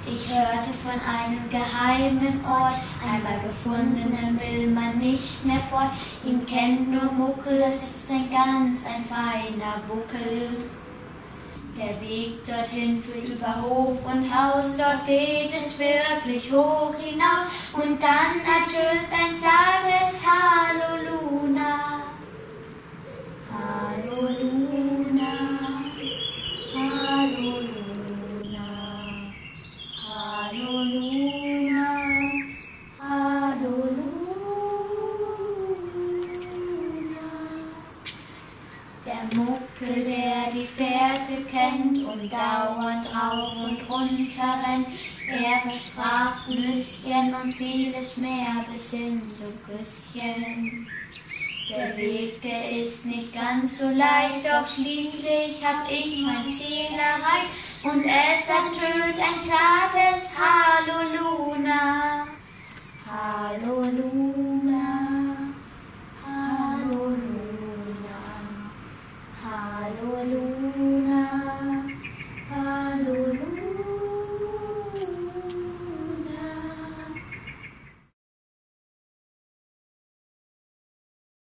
Ich hörte von einem geheimen Ort, einmal gefunden, dann will man nicht mehr fort. Ihn kennt nur Muckel, es ist ein feiner Buckel. Der Weg dorthin führt über Hof und Haus, dort geht es wirklich hoch hinaus. Und dann ertönt ein zartes Hallo Luna. Hallo Luna, hallo Luna, hallo Luna, hallo Luna. Der Muckel, der die Fährte kennt und dauernd rauf und runter rennt, er versprach Nüsschen und vieles mehr bis hin zu Küsschen. Der Weg, der ist nicht ganz so leicht, doch schließlich hab ich mein Ziel erreicht und es ertönt ein zartes Hallo Luna. Hallo Luna, hallo Luna, hallo Luna.